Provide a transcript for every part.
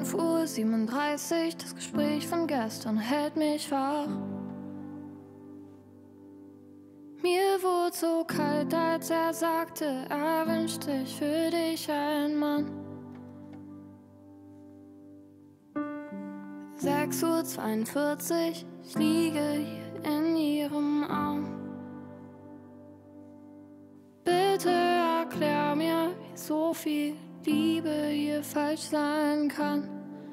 11:37 Uhr, das Gespräch von gestern hält mich wach. Mir wurde so kalt, als er sagte, er wünscht sich für dich einen Mann. 6:42 Uhr, ich liege hier in ihrem Arm. Bitte erklär mir, wie so viel Liebe hier falsch sein kann.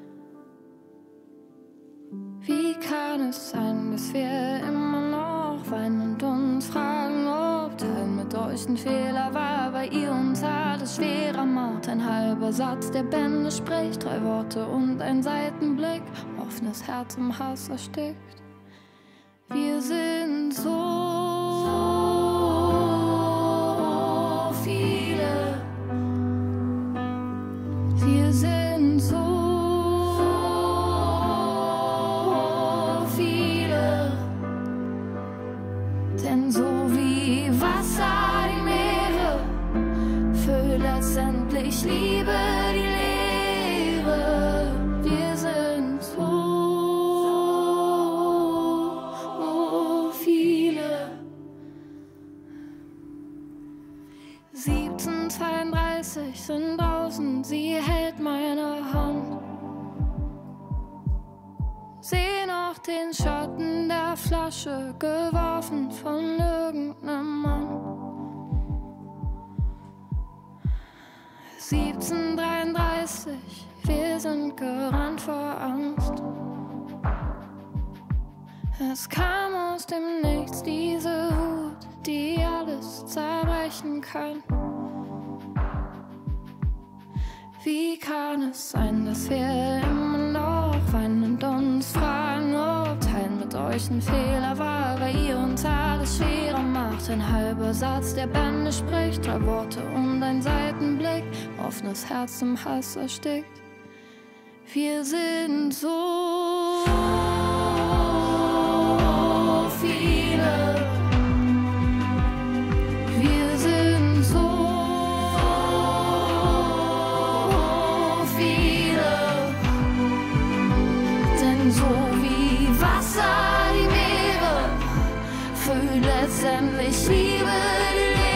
Wie kann es sein, dass wir immer noch weinen und uns fragen, ob Teilen mit euch ein Fehler war, weil ihr uns alles schwerer macht. Ein halber Satz, der Bände spricht, 3 Worte und ein Seitenblick, offenes Herz im Hass erstickt. Wir sind so viele, wir sind so viele, denn so wie Wasser die Meere füllt letztendlich Liebe die Leere. Wir sind so viele. 17:32 sind draußen, sie hält meine Hand. Seh noch den Schatten der Flasche, geworfen von irgendeinem Mann. 17:33, wir sind gerannt vor Angst. Es kam aus dem Nichts, diese Wut, die alles zerbrechen kann. Wie kann es sein, dass wir immer noch weinen und uns fragen, ob Teilen mit euch ein Fehler war, weil ihr uns alles schwerer macht. Ein halber Satz, der Bände spricht, 3 Worte und ein Seitenblick, offenes Herz im Hass erstickt. Wir sind so viele. Wir sind so viele, denn so wie Wasser die Meere füllt letztendlich Liebe die Leere.